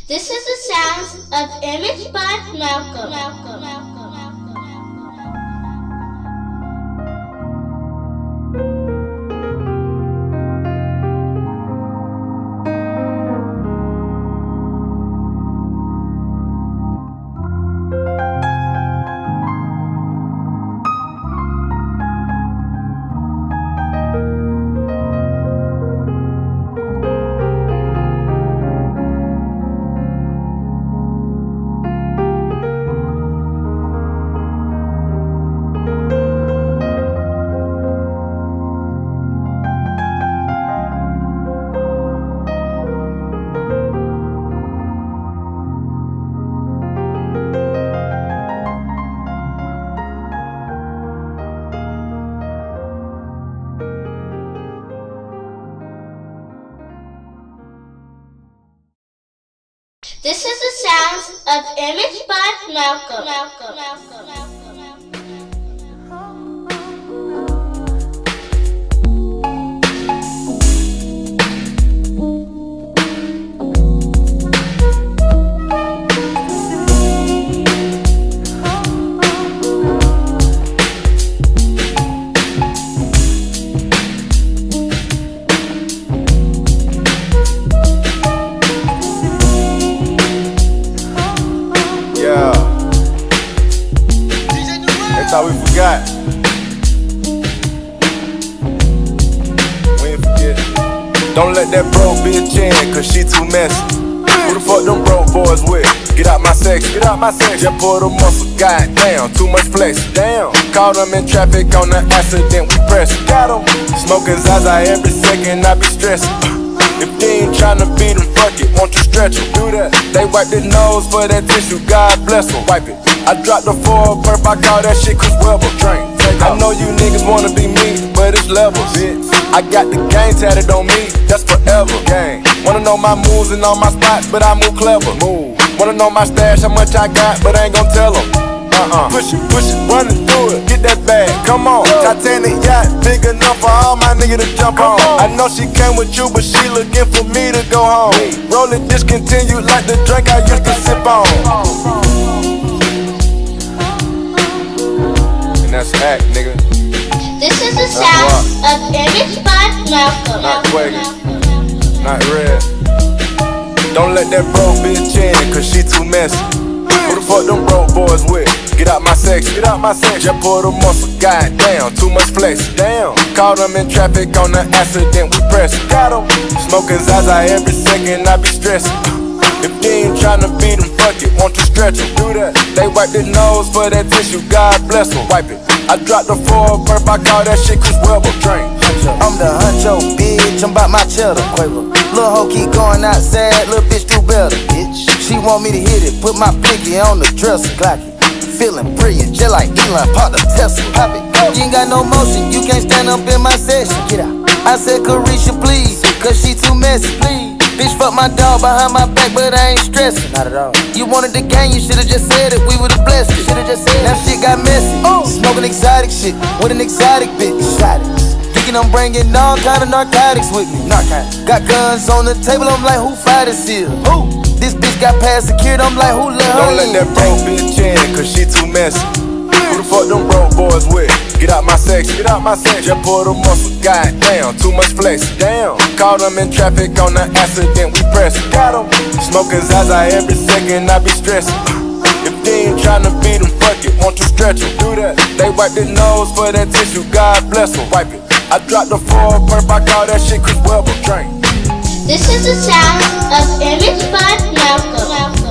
This is the sounds of Image by Malcolm. This is the sounds of Image by Malcolm. Thought we forgot. We ain't forget. Don't let that broke bitch in, cause she too messy. Who the fuck them broke boys with? Get out my section, get out my section. Just pull the muscle, goddamn, too much flex. Damn, caught them in traffic on the accident, we press. Got them. Smoking Zaza every second, I be stressing. If they ain't tryna beat them, fuck it, won't you stretch them? Do that. They wipe their nose for that tissue, God bless them. Wipe it. I dropped the 4 perp, I call that shit Chris Webber. Drink. I know you niggas wanna be me, but it's levels. I got the game tatted on me, that's forever. Gang. Wanna know my moves and all my spots, but I move clever. Move. Wanna know my stash, how much I got, but I ain't gon' tell them. Push it, running through it, get that bag, come on. Titanic yacht, big enough for all my niggas to jump on. I know she came with you, but she looking for me to go home. Roll it discontinued like the drink I used to sip on. That's hack, nigga. This is the sound of Image by Malcolm. Not Quaggas, not Red. Don't let that broke bitch in, cause she too messy. Who the fuck them broke boys with? Get out my section, get out my section. Just pull the muscle, goddamn, too much flex. Damn, caught them in traffic on the accident, we press. Got them. Smoking Zaza every second, I be stressing. If they ain't tryna beat them, fuck it, won't you stretch them? Do that. They wipe their nose for that tissue, God bless them. Wipe it. I dropped the 4 perp, I call that shit Chris Webber. Drink. I'm the huncho, bitch, I'm about my cheddar. Quavo. Lil' hoe keep going outside, lil' bitch do better, bitch. She want me to hit it, put my pinky on the dresser, Glocky. Feeling brilliant, just like Elon, pop the Tesla. Pop it. You ain't got no motion, you can't stand up in my session. Get out. I said Carisha, please, cause she too messy, please. Bitch, fuck my dog behind my back, but I ain't stressing. Not at all. You wanted the gang, you should've just said it. We would've blessed it. Should've just said it. Now shit got messy. Smoking exotic shit with an exotic bitch. Thinking I'm bringing all kind of narcotics with me. Got guns on the table, I'm like, who fired this here? Who? This bitch got past secured, I'm like, who let her in? Don't let that broke bitch in, cause she too messy. Who the fuck them broke boys with? Get out my section, get out my section. Just pull the muscle, goddamn, too much flex. Damn, caught them in traffic on the accident, we press. Got them. Smoking Zaza every second, I be stressing. If they ain't tryna beat them, fuck it, won't you stretch them? Do that. They wipe their nose for that tissue, God bless them. Wipe it. I dropped the 4 perp, I call that shit Chris Webber. Drink. This is the sound of Image by Malcolm.